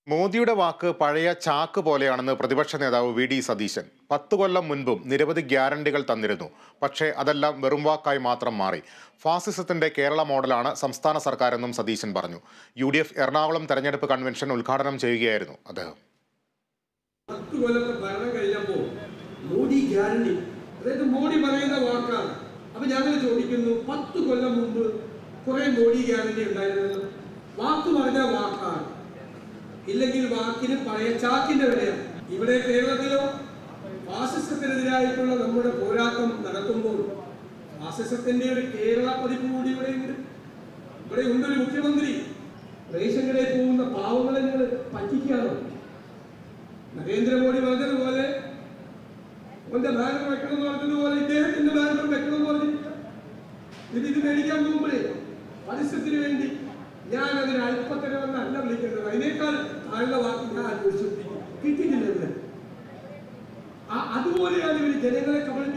മോദിയുടെ വാക്ക് പഴയ ചാക്ക് പോലെയാണെന്ന് പ്രതിപക്ഷ നേതാവ് വി.ഡി. സതീശൻ. 10 കൊല്ലം മുൻപും നിരവധി ഗ്യാരണ്ടികൾ തന്നിരുന്നു. പക്ഷേ അതെല്ലാം വെറും വാക്കായി മാത്രം മാറി. ഫാസിസത്തിന്റെ കേരള മോഡലാണ് സംസ്ഥാന സർക്കാരെന്നും സതീശൻ പറഞ്ഞു. UDF എറണാകുളം തെരഞ്ഞെടുപ്പ് കൺവെൻഷൻ ഉദ്ഘാടനം ചെയ്യുകയായിരുന്നു അദ്ദേഹം. 10 കൊല്ലത്തെ ഭരണം കഴിഞ്ഞപ്പോൾ മോഡി ഗ്യാരണ്ടി, അതായത് മോഡി പറയുന്ന വാക്കാണ്. അപ്പൊ ഞങ്ങൾ ചോദിക്കുന്നു, 10 കൊല്ലം മുമ്പ് കുറെ മോഡി ഗ്യാരണ്ടി ഉണ്ടായിരുന്നല്ലോ. വാക്ക് പറഞ്ഞ വാക്കാണ്, ഇല്ലെങ്കിൽ വാക്കിന് പഴയ ചാക്കിന്റെ വിലയാണ്. ഇവിടെ കേരളത്തിലോ ഫാസിസത്തിനെതിരായിട്ടുള്ള നമ്മുടെ പോരാട്ടം നടക്കുമ്പോൾ ഫാസിസത്തിന്റെ ഒരു കേരള പതിപ്പ് കൂടി ഇവിടെ ഉണ്ടൊരു മുഖ്യമന്ത്രി. റേഷൻ കടയിൽ പോകുന്ന പാവങ്ങളെ നിങ്ങൾ പറ്റിക്കാണോ? നരേന്ദ്രമോദി പറഞ്ഞതുപോലെ ഓന്റെ ബാനർ വെക്കണമെന്ന് പറഞ്ഞതുപോലെ ഇദ്ദേഹത്തിന്റെ ബാനർ വെക്കണമെന്ന് പറഞ്ഞിട്ടില്ല. ഇത് മേടിക്കാൻ പോകുമ്പോഴേ പരസ്യത്തിന് വേണ്ടി ഞാൻ അതിന് അല്പത്തരമെന്നല്ല വിളിക്കുന്നത്. അതിനേക്കാൾ താഴ്ന്ന വാക്ക് ഞാൻ അന്വേഷിച്ചു കിട്ടിയിട്ടില്ല. അതുപോലെയാണ് ഇവർ ജനങ്ങളെ കബളിപ്പിക്കുന്നത്.